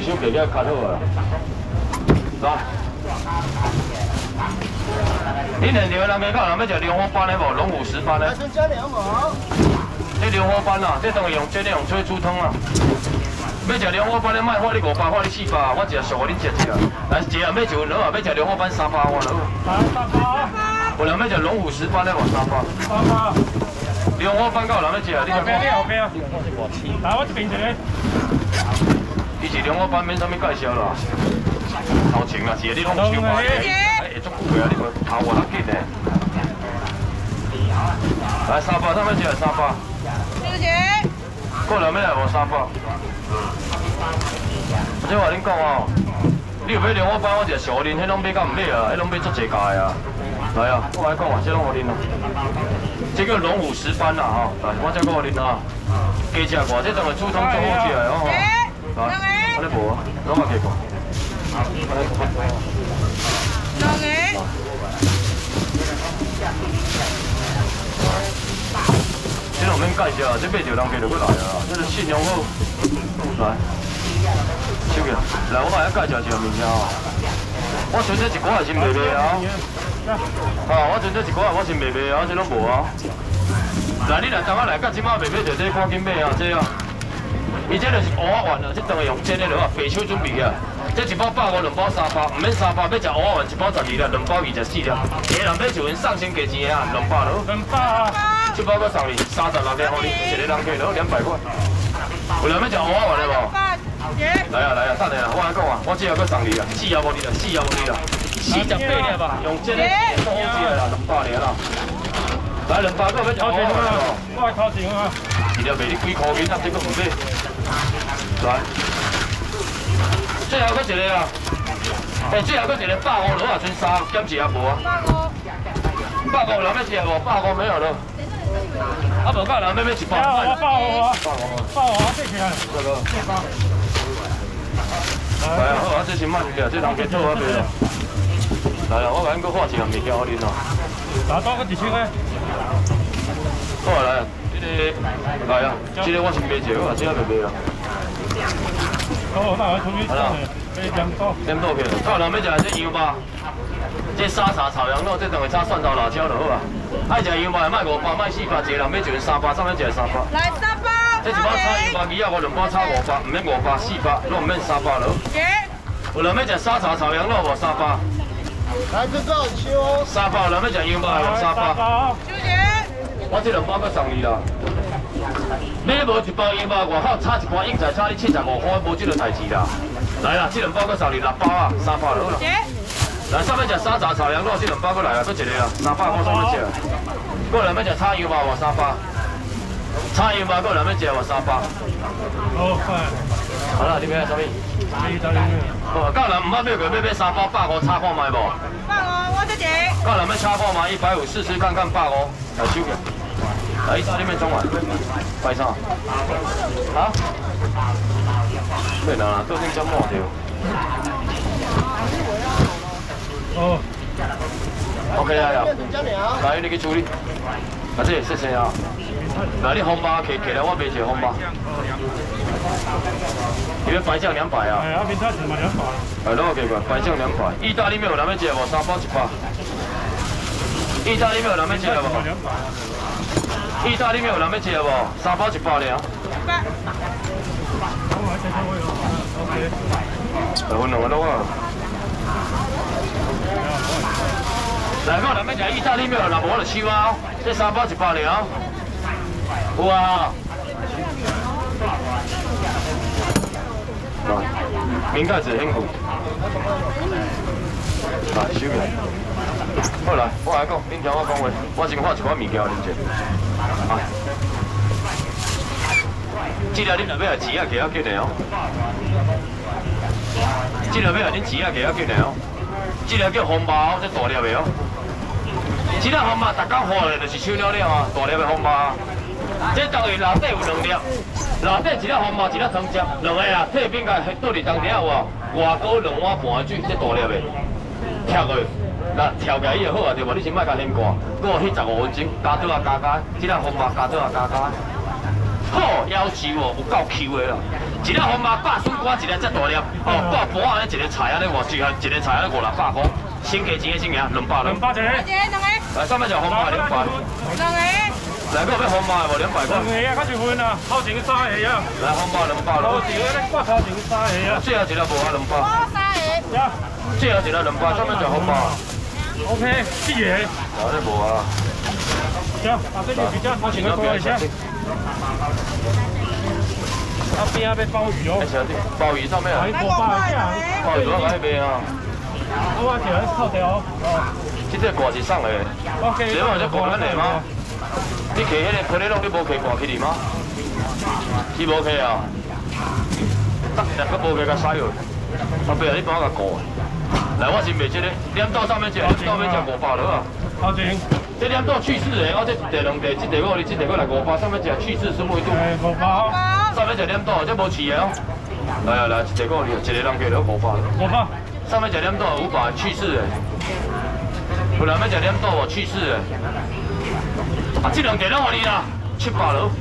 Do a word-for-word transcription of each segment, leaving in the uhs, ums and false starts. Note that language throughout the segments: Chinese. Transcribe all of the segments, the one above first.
维修给遐卡好啊。来，你两条人家讲人要食莲花班的无？龙虎石班的。 来加两毛。 这莲花班啊，这当然用这种吹煮汤啊。要食莲花班的，卖花你五百，花你四百，我一小互你食一个。来，一人要就落啊，要食莲花班三百我落。 来三百。 有人要食龙虎石班的无？三百。 三百。 莲花班够有人要食，你看。 OK， 你 OK 啊？来，我这边一个。 伊是莲花班免啥物介绍啦，头前啦，是你拢有想法的，哎，会足久的啊，你无头无得紧的。来三百，他们食三百。 谢谢。 过来要来无三百？即话恁讲哦，你有买莲花班，我食小恁，迄拢买甲毋买啊，迄拢买足济价的啊。来啊，我来讲啊，这拢互恁啊。这叫龙虎石斑啦吼，来，我再讲互恁啊。加食过，这当个煮汤最好食的哦。来，安尼无啊，拢嘛加过。 两个。 这拢免介绍，这买着人家就过来啊，这是信用好。来，收起来，来，我来介绍一个物件哦。我存这一寡也是卖卖啊。啊，我存这一寡我是卖卖啊，这拢无啊。来，你若当我来到即马卖买着这赶紧买啊，这啊。伊这就是蚵仔丸啊，这当然用煎的落啊，白手准备啊。这一包百五，两包三百，唔免三百，要食蚵仔丸一包十二粒，两包二十四粒。个人要就因送先加钱啊，两百咯。 两百啊。这包搁送你三十六粒，互你一个人计落两百块。有人要食蚵仔丸的无？来啊来啊，等下啊，我来讲啊，我只要搁送你啊，四也无你啦，四也无你啦，四十八粒吧，用煎的最好食啦，两百粒啦。来两百个要食蚵仔丸的无？ 我来头前啊。 一条卖你几块银啊？这个唔买。来，最后搁一个啊！哎，最后搁一个百五落啊，剩三减一也无啊。 百五。 百五人要食无？百五没有了。啊，无够人要买一百。 百五啊，百五啊， 百五。 百五啊，这起来。 这个。来啊，好啊，这先卖起来，这人家做啊卖啦。来啦，我甲恁搁画一样物件互恁哦。 拿多个一千个。 好啊，来啊。这个来啊，这个我是卖一个，我这个卖卖啦。 好，那我出去。好了，可以点豆。 点豆片，到人要食这羊肉，这沙茶炒羊肉，这等于炒蒜头辣椒就好啊。爱食羊肉卖五百，卖四百，一个人要就三百，上面一个三百。 来三包。 这一包炒羊肉二啊，我两包炒五百，唔免五百，四百，拢唔免三百了。有人要食沙茶炒羊肉无三百？ 来这个秋。 三百，有人要食羊肉无三百？ 谢谢。 我这两包搁送你啦。买无一包羊肉，外口炒一盘硬菜炒你七十五块，无这个代志啦。来啦，这两包搁送你六包啊，三百就好啦。来，上面食沙茶炒羊肉，这两包搁来啊，搁一个啊，三百我上面食。搁人要食炒羊肉无三百？炒羊肉搁人要食无三百？ 好，快。 好啦，你要啥物？哦，教人唔捌买过，要买三包百五炒看卖无？ 百五，我这个。 教人要炒看卖一百五，试试看看百五，来收起。来，意大利面装完，摆啥？啊？咩啦？都已经蒸满掉。 哦。 OK 啊，呀。来，你去处理。啊，这谢谢啊。来，你红包摕摕来，我卖一个红包。你要白酱两百啊？ 哎，阿平他只买两百。 哎，拢 OK 个，白酱两百。意大利面有人要食无？三包一百。意大利面有人要食无？意大利面有人要食无？三包一百尔。 一百。 我再稍微有 OK。 来，分两个拢啊。来，有人要食意大利面，若无就收啊。这三包一百尔。有啊。来，明盖子很贵。来，收起来。好来，我来讲，恁听我讲话，我先画一款物件恁食。啊，这个恁若要来钱啊，加较紧的哦。这个要来恁钱啊，加较紧的哦。这个叫红包，这大粒的哦。这个红包，逐工花的就是手了了啊，大粒的红包。这等于内底有两粒，内底一粒红包，一粒汤汁，两个啊，退冰甲倒入当底有无？外高两碗半水，这大粒的，跳过。那跳起来伊就好啊，对无？你先莫甲先挂，搁迄十五分钟，加倒啊加加，即个红包加倒啊加加。 好要求哦，有够 Q 的啦。一粒红麻百笋瓜一粒才大粒，哦，挂盘啊，一个菜啊，咧偌一一个菜啊，咧五六百块，先价钱的先啊，两百两。 两百一个。 小姐，两个。 来，上面就红麻两百。 两个。 来，个要红麻无两百块。 两个啊，较一份啊，头前三个啊。 来，红麻两百咯。 头前咧，挂头前三个啊。 最后一粒无啊，两百。 我三个。 呀。 最后一粒两百，上面就红麻。 OK， 四个。 啊，你无啊？ 行，啊，这就比较头前个多一下。啊边啊要鲍鱼哦。 鲍鱼上面啊。 来五百下。 鲍鱼我来卖啊。 啊，我条扣掉哦。 这个挂是送的。 OK。 这嘛就挂咱的吗？你摕迄个皮咧拢你无摕挂起哩吗？是无摕啊？得，但佫无摕甲使落。后壁你帮我甲顾。来，我先卖这个，两刀上面食，两刀要食五百了啊。 头前。 这两刀去世的，我这第两地，这第五哩，这第五来五百，上面食去世什么度？ 哎，五百。 上面食两刀，这无饲的哦。来啊来，第五哩，一个人计了五百。 五百。 上面食两刀五百去世的，有人要食两刀无去世的。啊，这两地拢互你啦，七百了。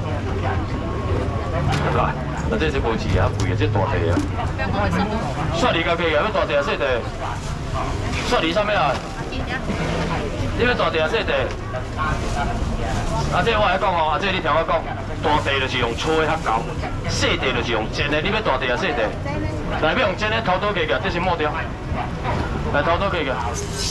来，啊这是无饲啊，贵啊，这大地啊。雪梨家己啊，要大地啊，细地。雪梨上面啊。你要大地啊，细地？啊，这我来讲哦，啊，这你听我讲，大地就是用吹较厚，细地就是用煎的。你要大地啊，细地？来，要用煎的头刀计个，这是抹掉。来，头刀计个。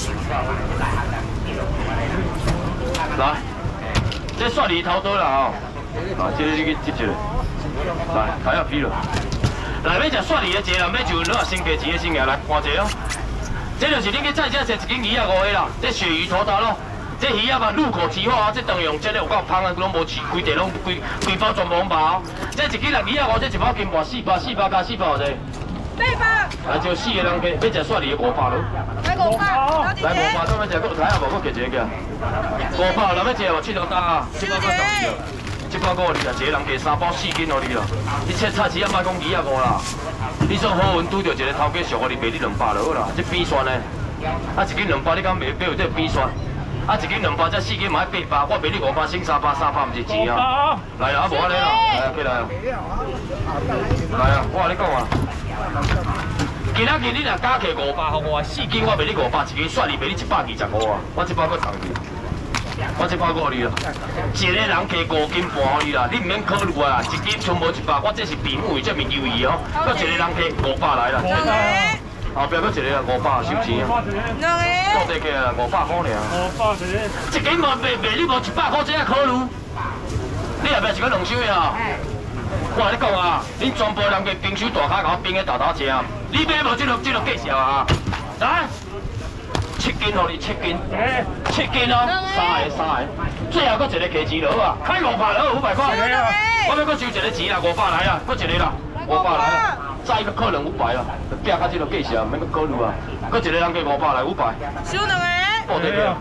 来，这雪梨头刀啦哦。啊，这你去接一个。来，开下皮了。来，要食雪梨的，一个人要就两先加钱的先个来看一下哦。这就是恁去菜市食一斤鱼啊五个啦，这鳕鱼头刀咯，这鱼啊嘛入口即化啊，这当用这个有够香啊，拢无饲，规地拢规规包全部拢包。这一斤六鱼啊五，这一包金盘四百，四百加四百有侪。 四百。 啊，就四个人去，要食雪梨的五百咯。 来五百， 来五百，上面食佫有台啊无？佫加一个。五百，人要食无？七条单啊，七百块十二。七百五你啊，一个人加三包四斤互你啦。你切菜市啊，莫讲鱼啊五啦。你说好运拄到一个头家俗，我你卖你两百就好啦。这扁蒜呢？啊，一斤两百，你敢卖买有这扁蒜？啊，一斤两百，这四斤嘛要八百，我卖你五百，省三百，三百毋是钱啊。来啊，无安尼啦，来啊，起来啊。来啊，我甲你讲啊。今仔日你若加起五百，互我四斤，我卖你五百，一斤雪梨卖你一百二十五啊。我这包搁重去。我这包五你啦，一个人加五斤半互你啦，你唔免考虑啊，一斤全部一百，我这是比目鱼，这面鱿鱼哦，搁一个人加五百来啦。后壁搁一个啦，五百收钱啊。 两个。 到底价啦，五百块尔。 五百一个。 一斤无卖卖你无一百块，这样考虑。你后壁是搁两箱的啊？我甲你讲啊，恁全部人加冰箱大卡甲我冰喺豆豆吃，你买无这落这落计数啊？来。七斤哦，你七斤，七斤哦，三个三个，最后搁一个价钱落啊，开五百落五百块，我要搁收一个钱啦，五百来啊，搁一个啦，五百来啊，再一个可能五百啦，拼到这个价钱，免搁考虑啊，搁一个人加五百来五百， 收两个， 报得个，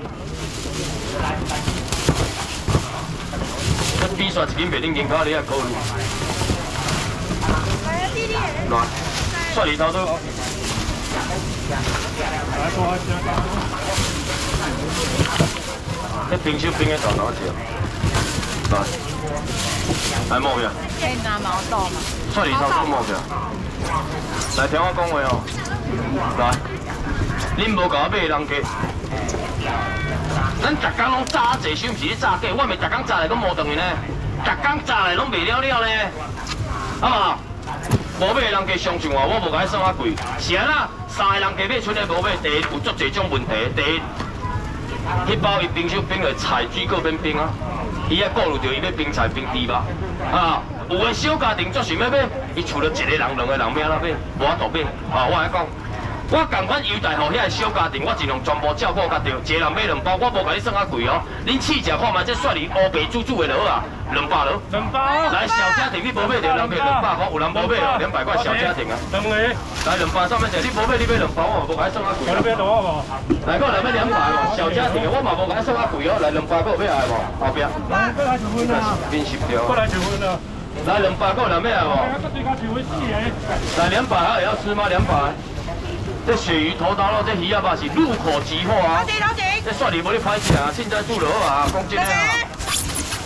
这比算一斤卖恁斤卡，你也考虑，来，雪梨头都。 来多一些。 这冰箱冰的豆豆吃，来，来摸下。 可以拿毛豆吗？ 雪梨头都摸下。来听我讲话哦，来，恁无甲我买人家，咱逐工拢炸济，是毋是咧炸鸡？我咪逐工炸来，拢无断去呢，逐工炸来拢卖了了呢，啊嘛？无买人家相信我，我无甲伊算遐贵，是安那？三个人加买，剩的无买，第一有足侪种问题。第一，迄包伊冰箱冰落菜水果免冰啊，伊还顾虑到伊要冰菜冰猪肉啊。有的小家庭足想要买，伊除了一个人、两个人要安怎买，无法度买。啊，我来讲，我共款优待互遐个小家庭，我尽量全部照顾甲着。一个人买两包，我无甲你算遐贵哦。恁试食看卖，这雪梨乌白煮煮的落啊，两百落。 两百。 来小家庭，你无买着人家两百块，有人无买哦，两百块小家庭啊。 两个。 来两百上面食，你无买你买两包，我无甲你算遐贵。 我买多少无？ 来，我来买两百哦，小家庭的我嘛无甲你算遐贵哦。来两百个有买来无？后壁。 来，过来一份啊。 变十条。 过来一份啊。 来两百个有人买来无？来两百还要吃吗？两百。这鳕鱼头刀肉，这鱼仔肉是入口即化啊。这雪梨无你歹食啊，凊彩煮落啊，讲真诶啊。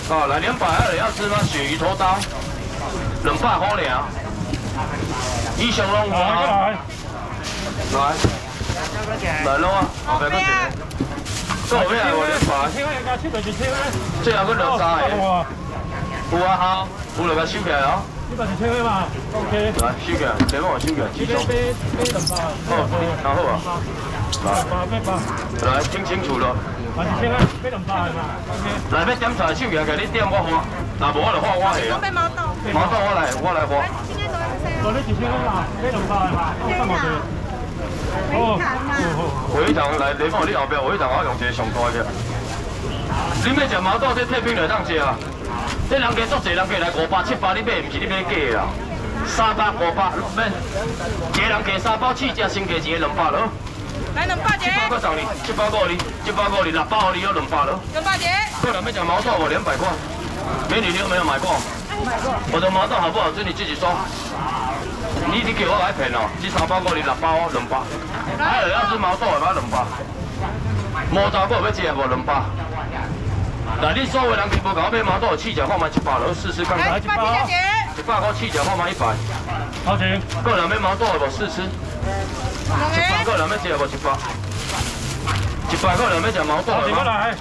哦，来两百二的要吃吗？鳕鱼头刀，两百块尔。以上拢有啊。 来， 来，来咯啊，后壁搁一个。搁后壁来无两百？ 千块加七百一千块。 最后搁两三个。有啊好，有就甲收起来哦。 一百一千块嘛 ，OK。 来收起来，连我收起来，几种？ 杯杯两百。 好，然后啊，来， 八杯八。 来听清楚了。 一千块，杯两百嘛 ，OK。 来要点菜，收起来，甲你点我花，若无我就花我下啊。 被毛豆。 毛豆我来，我来花。 今天多少钱？ 我你一千块嘛，杯两百嘛，我干嘛的？ 回弹嘛。 回肠来，你看你后壁回肠，我用一个上大个。你要食毛豆，这退冰就当食啊。这人家足济，人家来五百七百，你买唔是你买假的啦。三百五百免，一个人加三包起价，先加一个两百咯。 来两百节。 七百个送你，七百五你，七百五你，六百五你有两百咯。 两百节。 个人要食毛豆无两百块，美女你有没有买过？ 买过。 我的毛豆好不好吃你自己说。你你给我来骗哦，这三包五你六百五两百，还有要吃毛豆的买两百。毛豆我要吃无两百。来，你所有人全部甲我买毛豆试食看卖一百落试试看看。 来一百节。 一百块试食看卖一百。 好钱。 个人买毛豆的无试吃。一百个人要吃的无一百。一百个人要吃毛豆的吗？ 来。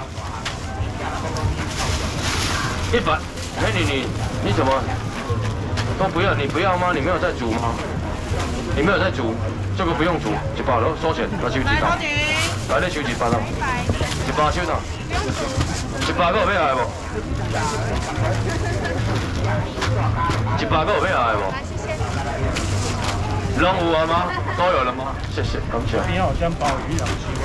一百。美女你你怎么都不要？你不要吗？你没有在煮吗？你没有在煮，这个不用煮，一百落收钱，来收几档？来，你收一百档。一百收档。一百个有要来无？一百个有要来无？拢有啊吗？都有了吗？谢谢，感谢。 你好像鲍鱼两